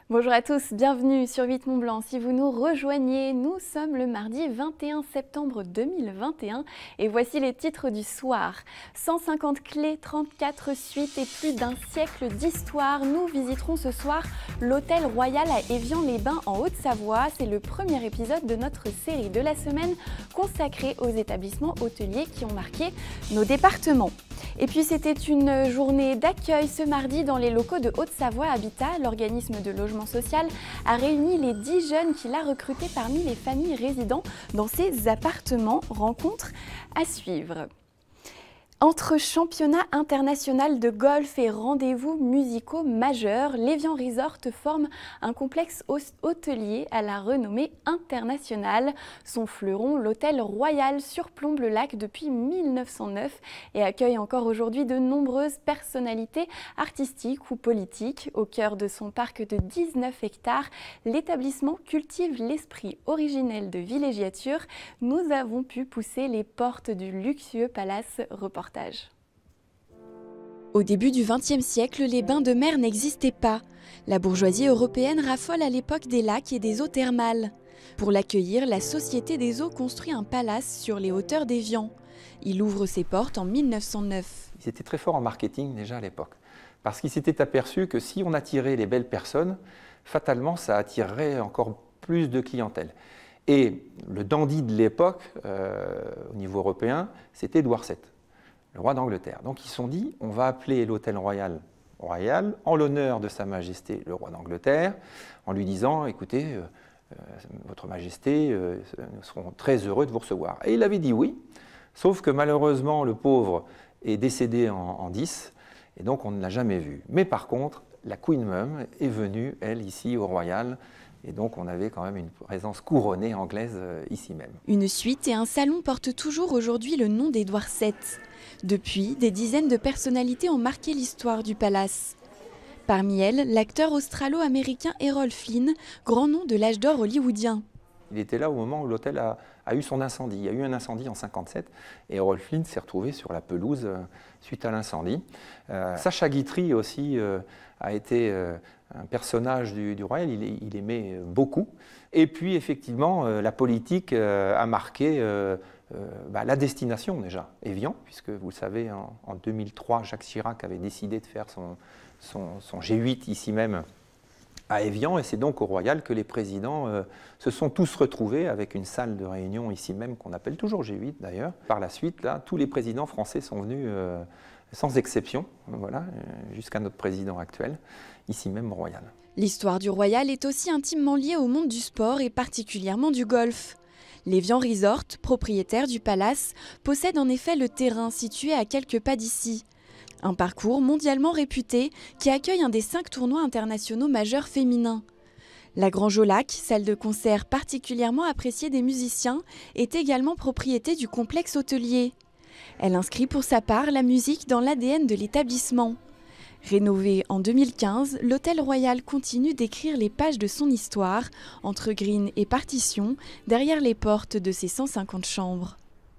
Bonjour à tous, bienvenue sur 8 Mont Blanc. Si vous nous rejoignez, nous sommes le mardi 21 septembre 2021 et voici les titres du soir. 150 clés, 34 suites et plus d'un siècle d'histoire. Nous visiterons ce soir l'Hôtel Royal à Évian-les-Bains en Haute-Savoie. C'est le premier épisode de notre série de la semaine consacrée aux établissements hôteliers qui ont marqué nos départements. Et puis c'était une journée d'accueil ce mardi dans les locaux de Haute-Savoie Habitat. L'organisme de logement social a réuni les 10 jeunes qu'il a recrutés parmi les familles résidant dans ces appartements. Rencontre à suivre. Entre championnat international de golf et rendez-vous musicaux majeurs, l'Évian Resort forme un complexe hôtelier à la renommée internationale. Son fleuron, l'Hôtel Royal, surplombe le lac depuis 1909 et accueille encore aujourd'hui de nombreuses personnalités artistiques ou politiques. Au cœur de son parc de 19 hectares, l'établissement cultive l'esprit originel de villégiature. Nous avons pu pousser les portes du luxueux palace. Reportage. Au début du XXe siècle, les bains de mer n'existaient pas. La bourgeoisie européenne raffole à l'époque des lacs et des eaux thermales. Pour l'accueillir, la Société des eaux construit un palace sur les hauteurs d'Évian. Il ouvre ses portes en 1909. Ils étaient très forts en marketing déjà à l'époque, parce qu'ils s'étaient aperçus que si on attirait les belles personnes, fatalement ça attirerait encore plus de clientèle. Et le dandy de l'époque, au niveau européen, c'était Édouard VII. Le roi d'Angleterre. Donc ils se sont dit, on va appeler l'Hôtel Royal Royal en l'honneur de Sa Majesté le roi d'Angleterre, en lui disant, écoutez, Votre Majesté, nous serons très heureux de vous recevoir. Et il avait dit oui, sauf que malheureusement le pauvre est décédé en 10, et donc on ne l'a jamais vu. Mais par contre, la Queen Mum est venue, elle, ici au Royal, et donc on avait quand même une présence couronnée anglaise ici même. Une suite et un salon portent toujours aujourd'hui le nom d'Édouard VII. Depuis, des dizaines de personnalités ont marqué l'histoire du palace. Parmi elles, l'acteur australo-américain Errol Flynn, grand nom de l'âge d'or hollywoodien. Il était là au moment où l'hôtel a eu son incendie. Il y a eu un incendie en 1957 et Errol Flynn s'est retrouvé sur la pelouse suite à l'incendie. Sacha Guitry aussi a été un personnage du Royal, il aimait beaucoup. Et puis effectivement, la politique a marqué la destination déjà, Évian, puisque vous le savez, en 2003, Jacques Chirac avait décidé de faire son G8 ici même à Évian, et c'est donc au Royal que les présidents se sont tous retrouvés avec une salle de réunion ici même qu'on appelle toujours G8 d'ailleurs. Par la suite, là, tous les présidents français sont venus sans exception, voilà, jusqu'à notre président actuel, ici même au Royal. L'histoire du Royal est aussi intimement liée au monde du sport et particulièrement du golf. L'Évian Resort, propriétaire du palace, possède en effet le terrain situé à quelques pas d'ici. Un parcours mondialement réputé qui accueille un des 5 tournois internationaux majeurs féminins. La Grange au Lac, salle de concert particulièrement appréciée des musiciens, est également propriété du complexe hôtelier. Elle inscrit pour sa part la musique dans l'ADN de l'établissement. Rénové en 2015, l'Hôtel Royal continue d'écrire les pages de son histoire, entre green et partition, derrière les portes de ses 150 chambres.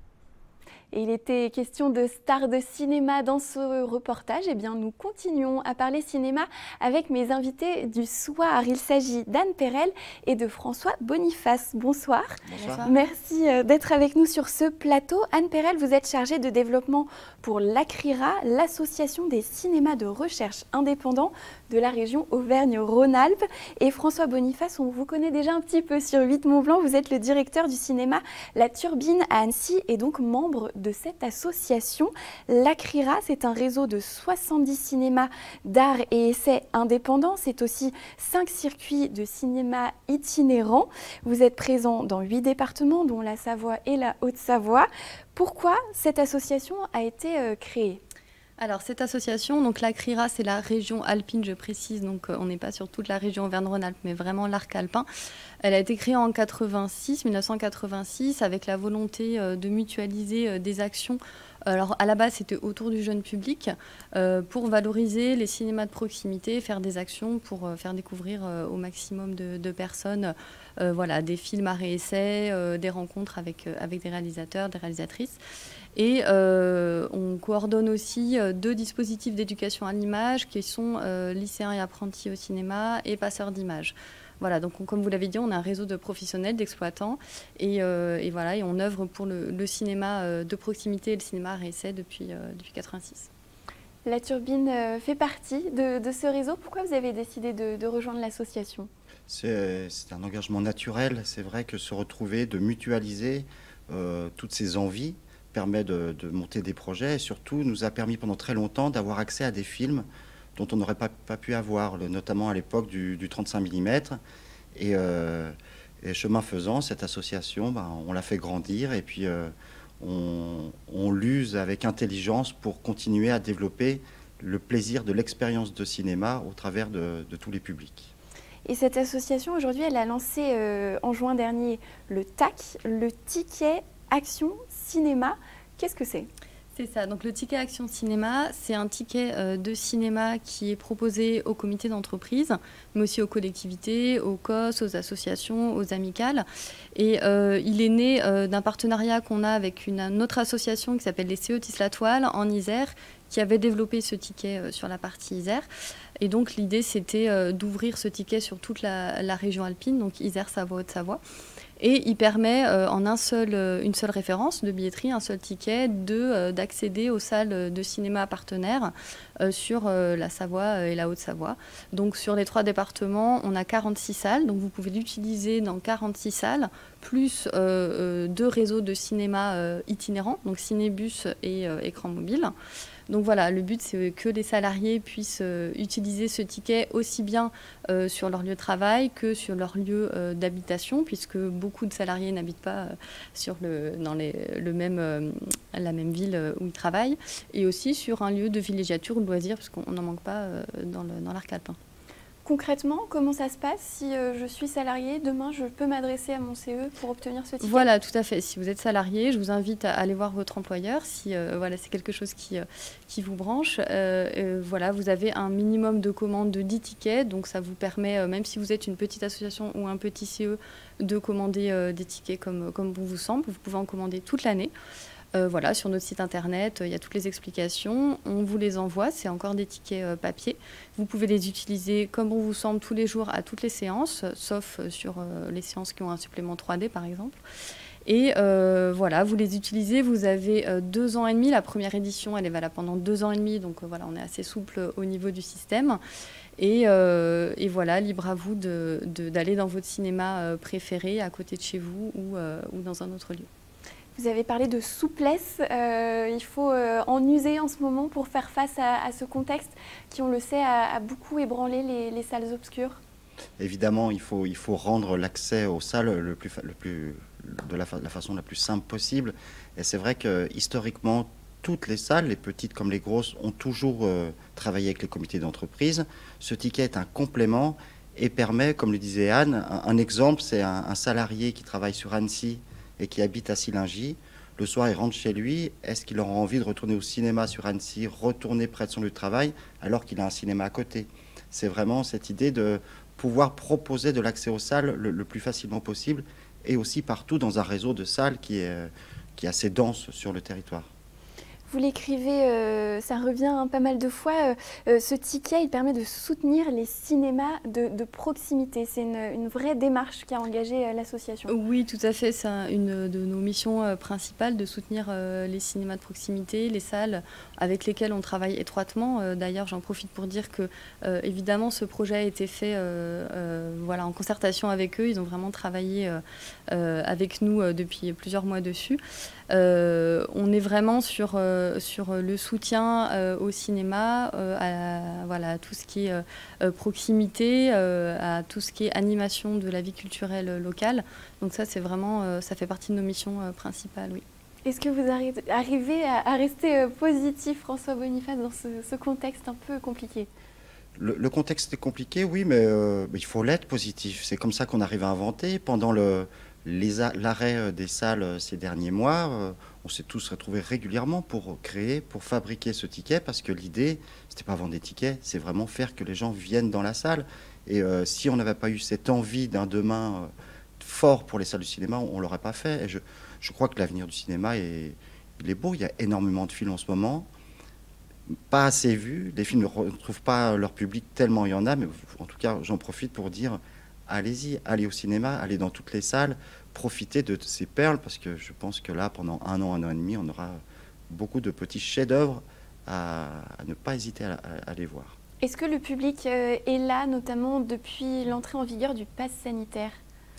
Et il était question de stars de cinéma dans ce reportage. Eh bien, nous continuons à parler cinéma avec mes invités du soir. Il s'agit d'Anne Perel et de François Boniface. Bonsoir. Bonsoir. Merci d'être avec nous sur ce plateau. Anne Perel, vous êtes chargée de développement pour l'ACRIRA, l'association des cinémas de recherche indépendants de la région Auvergne-Rhône-Alpes. Et François Boniface, on vous connaît déjà un petit peu sur 8 Mont Blanc. Vous êtes le directeur du cinéma La Turbine à Annecy et donc membre de cette association. L'ACRIRA, c'est un réseau de 70 cinémas d'art et essais indépendants. C'est aussi 5 circuits de cinéma itinérants. Vous êtes présent dans 8 départements, dont la Savoie et la Haute-Savoie. Pourquoi cette association a été créée ? Alors cette association, donc l'ACRIRA, c'est la région alpine, je précise, donc on n'est pas sur toute la région Auvergne-Rhône-Alpes, mais vraiment l'arc alpin. Elle a été créée en 1986, avec la volonté de mutualiser des actions. Alors à la base, c'était autour du jeune public, pour valoriser les cinémas de proximité, faire des actions pour faire découvrir au maximum de personnes voilà, des films à réessai, des rencontres avec des réalisateurs, des réalisatrices. Et on coordonne aussi 2 dispositifs d'éducation à l'image qui sont lycéens et apprentis au cinéma et passeurs d'images. Voilà, donc comme vous l'avez dit, on a un réseau de professionnels, d'exploitants, et voilà, et on œuvre pour le cinéma de proximité et le cinéma à essai depuis 1986. La Turbine fait partie de ce réseau. Pourquoi vous avez décidé de rejoindre l'association? C'est un engagement naturel. C'est vrai que se retrouver, de mutualiser toutes ces envies permet de monter des projets et surtout nous a permis pendant très longtemps d'avoir accès à des films dont on n'aurait pas pu avoir, notamment à l'époque du 35 mm. Et chemin faisant, cette association, on l'a fait grandir et puis on l'use avec intelligence pour continuer à développer le plaisir de l'expérience de cinéma au travers de tous les publics. Et cette association, aujourd'hui, elle a lancé en juin dernier le TAC, le Ticket Action Cinéma. Qu'est-ce que c'est ? C'est ça, donc le ticket Action Cinéma, c'est un ticket de cinéma qui est proposé aux comités d'entreprise, mais aussi aux collectivités, aux COS, aux associations, aux amicales. Et il est né d'un partenariat qu'on a avec une autre association qui s'appelle les CE Tisse-la-Toile en Isère, qui avait développé ce ticket sur la partie Isère. Et donc l'idée, c'était d'ouvrir ce ticket sur toute la région alpine, donc Isère, Savoie, Haute-Savoie. Et il permet en une seule référence de billetterie, un seul ticket, d'accéder aux salles de cinéma partenaires sur la Savoie et la Haute-Savoie. Donc sur les 3 départements, on a 46 salles, donc vous pouvez l'utiliser dans 46 salles, plus 2 réseaux de cinéma itinérants, donc cinébus et écran mobile. Donc voilà, le but, c'est que les salariés puissent utiliser ce ticket aussi bien sur leur lieu de travail que sur leur lieu d'habitation, puisque beaucoup de salariés n'habitent pas dans la même ville où ils travaillent, et aussi sur un lieu de villégiature ou de loisirs, parce qu'on n'en manque pas dans l'arc alpin. Concrètement, comment ça se passe si je suis salarié? Demain, je peux m'adresser à mon CE pour obtenir ce ticket? Voilà, tout à fait. Si vous êtes salarié, je vous invite à aller voir votre employeur si c'est quelque chose qui vous branche. Voilà, vous avez un minimum de commandes de 10 tickets, donc ça vous permet, même si vous êtes une petite association ou un petit CE, de commander des tickets comme bon vous semble. Vous pouvez en commander toute l'année. Voilà, sur notre site internet, il y a toutes les explications. On vous les envoie, c'est encore des tickets papier. Vous pouvez les utiliser comme bon vous semble tous les jours à toutes les séances, sauf sur les séances qui ont un supplément 3D par exemple. Et voilà, vous les utilisez, vous avez 2 ans et demi. La première édition, elle est valable pendant 2 ans et demi, donc voilà, on est assez souple au niveau du système. Et voilà, libre à vous d'aller dans votre cinéma préféré, à côté de chez vous ou dans un autre lieu. Vous avez parlé de souplesse, il faut en user en ce moment pour faire face à ce contexte qui, on le sait, a beaucoup ébranlé les salles obscures. Évidemment, il faut rendre l'accès aux salles de la façon la plus simple possible. Et c'est vrai que historiquement, toutes les salles, les petites comme les grosses, ont toujours travaillé avec les comités d'entreprise. Ce ticket est un complément et permet, comme le disait Anne, un exemple, c'est un salarié qui travaille sur Annecy et qui habite à Sillingy. Le soir, il rentre chez lui. Est-ce qu'il aura envie de retourner au cinéma sur Annecy, retourner près de son lieu de travail, alors qu'il a un cinéma à côté? C'est vraiment cette idée de pouvoir proposer de l'accès aux salles le plus facilement possible, et aussi partout dans un réseau de salles qui est assez dense sur le territoire. Vous l'écrivez, ça revient pas mal de fois, ce ticket, il permet de soutenir les cinémas de proximité. C'est une vraie démarche qui a engagé l'association. Oui, tout à fait. C'est une de nos missions principales de soutenir les cinémas de proximité, les salles avec lesquelles on travaille étroitement. D'ailleurs, j'en profite pour dire que, évidemment, ce projet a été fait en concertation avec eux. Ils ont vraiment travaillé avec nous depuis plusieurs mois dessus. On est vraiment sur le soutien au cinéma, à tout ce qui est proximité, à tout ce qui est animation de la vie culturelle locale. Donc ça, c'est vraiment, ça fait partie de nos missions principales, oui. Est-ce que vous arrivez à rester positif, François Boniface, dans ce contexte un peu compliqué? Le contexte est compliqué, oui, mais il faut l'être positif. C'est comme ça qu'on arrive à inventer. Pendant l'arrêt des salles ces derniers mois, on s'est tous retrouvés régulièrement pour fabriquer ce ticket, parce que l'idée, c'était pas vendre des tickets, c'est vraiment faire que les gens viennent dans la salle. Et si on n'avait pas eu cette envie d'un demain fort pour les salles du cinéma, on l'aurait pas fait. Et je crois que l'avenir du cinéma est il est beau, il y a énormément de films en ce moment, pas assez vus, les films ne retrouvent pas leur public tellement il y en a, mais en tout cas j'en profite pour dire allez-y, allez au cinéma, allez dans toutes les salles, profitez de ces perles, parce que je pense que là, pendant un an et demi, on aura beaucoup de petits chefs-d'œuvre à ne pas hésiter à les voir. Est-ce que le public est là, notamment depuis l'entrée en vigueur du pass sanitaire ?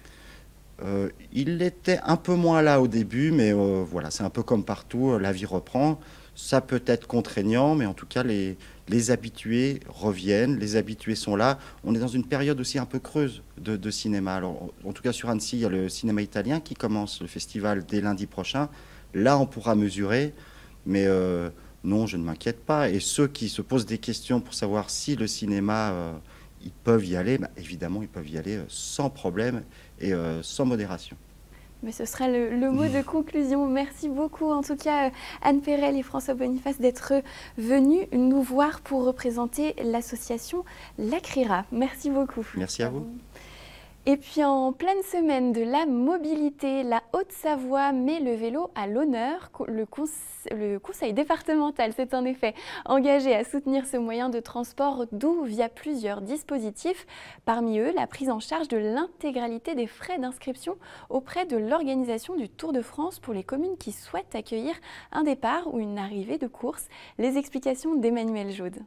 Il était un peu moins là au début, mais voilà, c'est un peu comme partout, la vie reprend. Ça peut être contraignant, mais en tout cas, les habitués reviennent, les habitués sont là. On est dans une période aussi un peu creuse de cinéma. Alors, en tout cas, sur Annecy, il y a le cinéma italien qui commence le festival dès lundi prochain. Là, on pourra mesurer, mais non, je ne m'inquiète pas. Et ceux qui se posent des questions pour savoir si le cinéma, ils peuvent y aller, bah, évidemment, ils peuvent y aller sans problème et sans modération. Mais ce sera le mot de conclusion. Merci beaucoup, en tout cas, Anne Perel et François Boniface, d'être venus nous voir pour représenter l'association L'Acrira. Merci beaucoup. Merci à vous. Et puis en pleine semaine de la mobilité, la Haute-Savoie met le vélo à l'honneur. Le conseil départemental s'est en effet engagé à soutenir ce moyen de transport doux via plusieurs dispositifs. Parmi eux, la prise en charge de l'intégralité des frais d'inscription auprès de l'organisation du Tour de France pour les communes qui souhaitent accueillir un départ ou une arrivée de course. Les explications d'Emmanuel Jaude.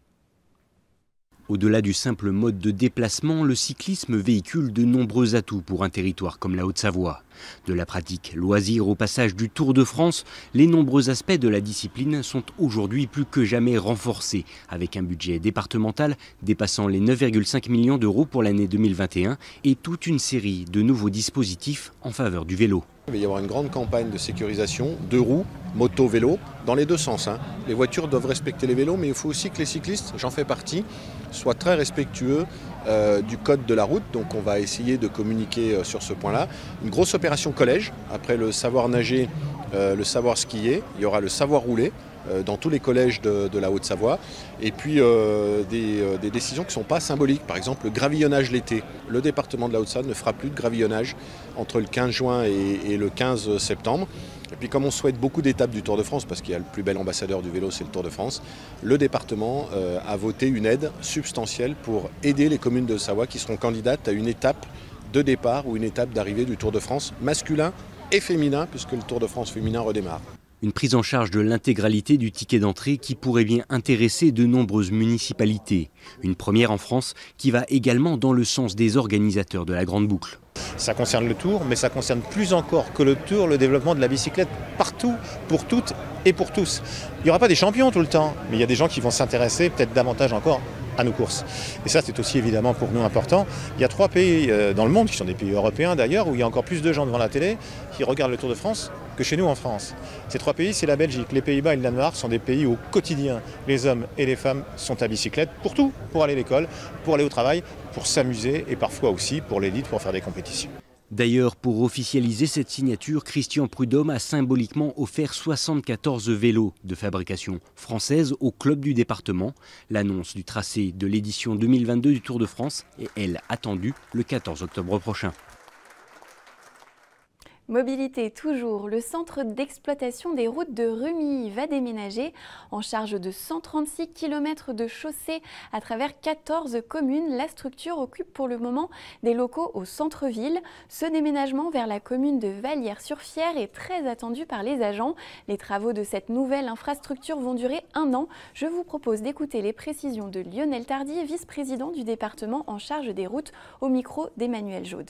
Au-delà du simple mode de déplacement, le cyclisme véhicule de nombreux atouts pour un territoire comme la Haute-Savoie. De la pratique loisir au passage du Tour de France, les nombreux aspects de la discipline sont aujourd'hui plus que jamais renforcés, avec un budget départemental dépassant les 9,5 millions d'euros pour l'année 2021 et toute une série de nouveaux dispositifs en faveur du vélo. Il va y avoir une grande campagne de sécurisation, deux roues, moto, vélo, dans les deux sens. Les voitures doivent respecter les vélos, mais il faut aussi que les cyclistes, j'en fais partie, soient très respectueux du code de la route. Donc on va essayer de communiquer sur ce point-là. Une grosse opération collège, après le savoir nager, le savoir skier, il y aura le savoir rouler dans tous les collèges de la Haute-Savoie. Et puis des décisions qui ne sont pas symboliques. Par exemple, le gravillonnage l'été. Le département de la Haute-Savoie ne fera plus de gravillonnage entre le 15 juin et le 15 septembre. Et puis comme on souhaite beaucoup d'étapes du Tour de France, parce qu'il y a le plus bel ambassadeur du vélo, c'est le Tour de France, le département a voté une aide substantielle pour aider les communes de Savoie qui seront candidates à une étape de départ ou une étape d'arrivée du Tour de France masculin et féminin, puisque le Tour de France féminin redémarre. Une prise en charge de l'intégralité du ticket d'entrée qui pourrait bien intéresser de nombreuses municipalités. Une première en France qui va également dans le sens des organisateurs de la Grande Boucle. Ça concerne le Tour, mais ça concerne plus encore que le Tour, le développement de la bicyclette partout, pour toutes et pour tous. Il n'y aura pas des champions tout le temps, mais il y a des gens qui vont s'intéresser peut-être davantage encore à nos courses. Et ça, c'est aussi évidemment pour nous important. Il y a 3 pays dans le monde, qui sont des pays européens d'ailleurs, où il y a encore plus de gens devant la télé qui regardent le Tour de France que chez nous en France. Ces 3 pays, c'est la Belgique, les Pays-Bas et le Danemark, sont des pays où au quotidien, les hommes et les femmes sont à bicyclette pour tout, pour aller à l'école, pour aller au travail, pour s'amuser et parfois aussi pour l'élite, pour faire des compétitions. D'ailleurs, pour officialiser cette signature, Christian Prudhomme a symboliquement offert 74 vélos de fabrication française au club du département. L'annonce du tracé de l'édition 2022 du Tour de France est, elle, attendue le 14 octobre prochain. Mobilité toujours, le centre d'exploitation des routes de Rumilly va déménager en charge de 136 km de chaussées à travers 14 communes. La structure occupe pour le moment des locaux au centre-ville. Ce déménagement vers la commune de Vallières-sur-Fière est très attendu par les agents. Les travaux de cette nouvelle infrastructure vont durer 1 an. Je vous propose d'écouter les précisions de Lionel Tardy, vice-président du département en charge des routes, au micro d'Emmanuel Jaude.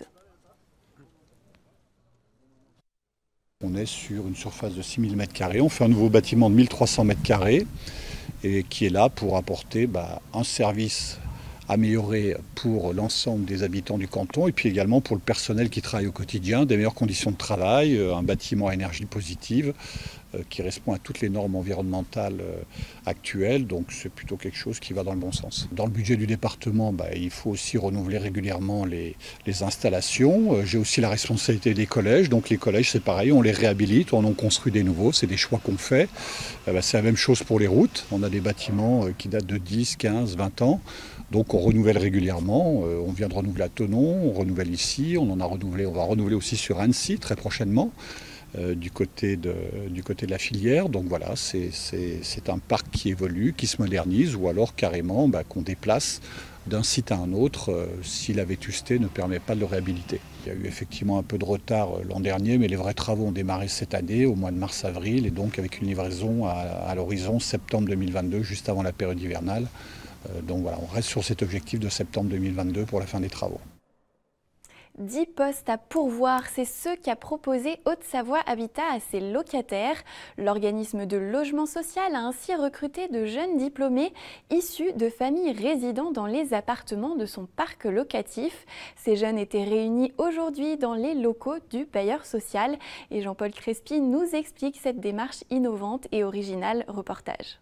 On est sur une surface de 6000 m². On fait un nouveau bâtiment de 1300 m² et qui est là pour apporter un service amélioré pour l'ensemble des habitants du canton et puis également pour le personnel qui travaille au quotidien, des meilleures conditions de travail, un bâtiment à énergie positive qui répond à toutes les normes environnementales actuelles. Donc c'est plutôt quelque chose qui va dans le bon sens. Dans le budget du département, il faut aussi renouveler régulièrement les installations. J'ai aussi la responsabilité des collèges. Donc les collèges, c'est pareil, on les réhabilite, on en construit des nouveaux. C'est des choix qu'on fait. C'est la même chose pour les routes. On a des bâtiments qui datent de 10, 15, 20 ans. Donc on renouvelle régulièrement. On vient de renouveler à Thonon, on renouvelle ici. On va renouveler aussi sur Annecy très prochainement. du côté de la filière. Donc voilà, c'est un parc qui évolue, qui se modernise, ou alors carrément qu'on déplace d'un site à un autre si la vétusté ne permet pas de le réhabiliter. Il y a eu effectivement un peu de retard l'an dernier, mais les vrais travaux ont démarré cette année, au mois de mars-avril, et donc avec une livraison à l'horizon septembre 2022, juste avant la période hivernale. Donc voilà, on reste sur cet objectif de septembre 2022 pour la fin des travaux. 10 postes à pourvoir, c'est ce qu'a proposé Haute-Savoie Habitat à ses locataires. L'organisme de logement social a ainsi recruté de jeunes diplômés issus de familles résidant dans les appartements de son parc locatif. Ces jeunes étaient réunis aujourd'hui dans les locaux du bailleur social. Et Jean-Paul Crespi nous explique cette démarche innovante et originale. Reportage.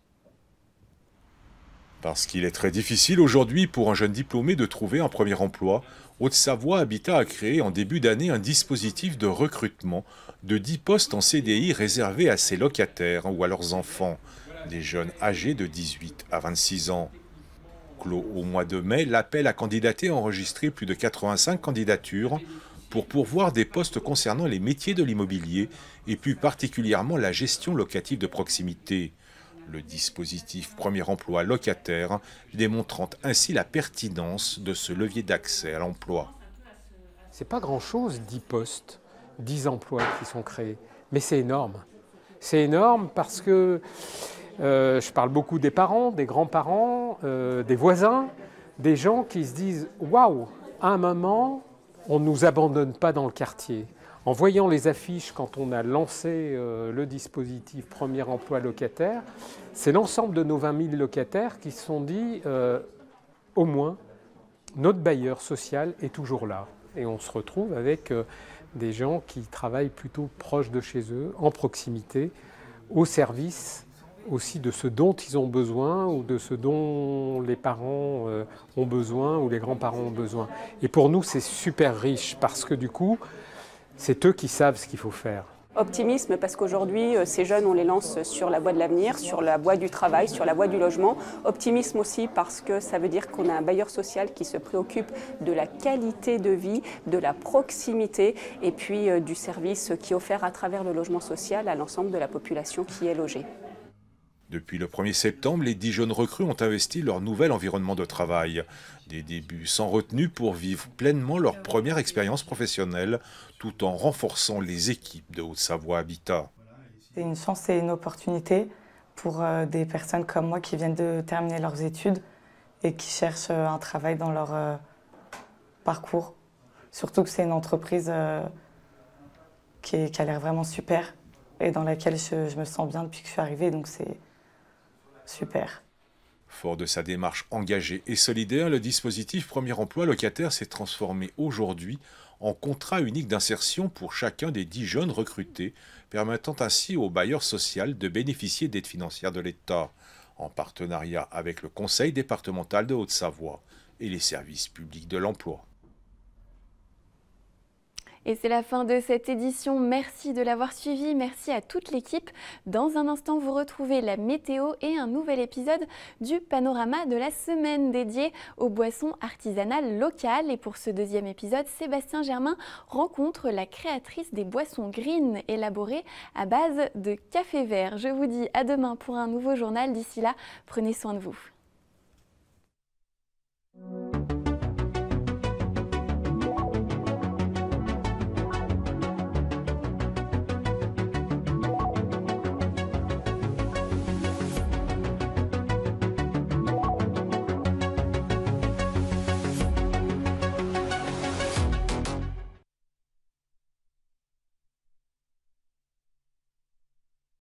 Parce qu'il est très difficile aujourd'hui pour un jeune diplômé de trouver un premier emploi, Haute-Savoie Habitat a créé en début d'année un dispositif de recrutement de 10 postes en CDI réservés à ses locataires ou à leurs enfants, des jeunes âgés de 18 à 26 ans. Clos au mois de mai, l'appel à candidater a enregistré plus de 85 candidatures pour pourvoir des postes concernant les métiers de l'immobilier et plus particulièrement la gestion locative de proximité. Le dispositif Premier Emploi Locataire, démontrant ainsi la pertinence de ce levier d'accès à l'emploi. C'est pas grand-chose, 10 postes, 10 emplois qui sont créés, mais c'est énorme. C'est énorme parce que je parle beaucoup des parents, des grands-parents, des voisins, des gens qui se disent « Waouh, à un moment, on ne nous abandonne pas dans le quartier ». En voyant les affiches, quand on a lancé le dispositif Premier Emploi Locataire, c'est l'ensemble de nos 20 000 locataires qui se sont dit au moins, notre bailleur social est toujours là. Et on se retrouve avec des gens qui travaillent plutôt proche de chez eux, en proximité, au service aussi de ce dont ils ont besoin ou de ce dont les parents ont besoin ou les grands-parents ont besoin. Et pour nous, c'est super riche parce que du coup, c'est eux qui savent ce qu'il faut faire. Optimisme parce qu'aujourd'hui, ces jeunes, on les lance sur la voie de l'avenir, sur la voie du travail, sur la voie du logement. Optimisme aussi parce que ça veut dire qu'on a un bailleur social qui se préoccupe de la qualité de vie, de la proximité et puis du service qui est offert à travers le logement social à l'ensemble de la population qui est logée. Depuis le 1er septembre, les 10 jeunes recrues ont investi leur nouvel environnement de travail. Des débuts sans retenue pour vivre pleinement leur première expérience professionnelle, tout en renforçant les équipes de Haute-Savoie Habitat. C'est une chance et une opportunité pour des personnes comme moi qui viennent de terminer leurs études et qui cherchent un travail dans leur parcours. Surtout que c'est une entreprise qui a l'air vraiment super et dans laquelle je me sens bien depuis que je suis arrivée, donc c'est super. Fort de sa démarche engagée et solidaire, le dispositif Premier Emploi Locataire s'est transformé aujourd'hui en contrat unique d'insertion pour chacun des 10 jeunes recrutés, permettant ainsi au bailleur social de bénéficier d'aides financières de l'État, en partenariat avec le Conseil départemental de Haute-Savoie et les services publics de l'emploi. Et c'est la fin de cette édition. Merci de l'avoir suivi. Merci à toute l'équipe. Dans un instant, vous retrouvez la météo et un nouvel épisode du panorama de la semaine dédié aux boissons artisanales locales. Et pour ce deuxième épisode, Sébastien Germain rencontre la créatrice des boissons green élaborées à base de café vert. Je vous dis à demain pour un nouveau journal. D'ici là, prenez soin de vous.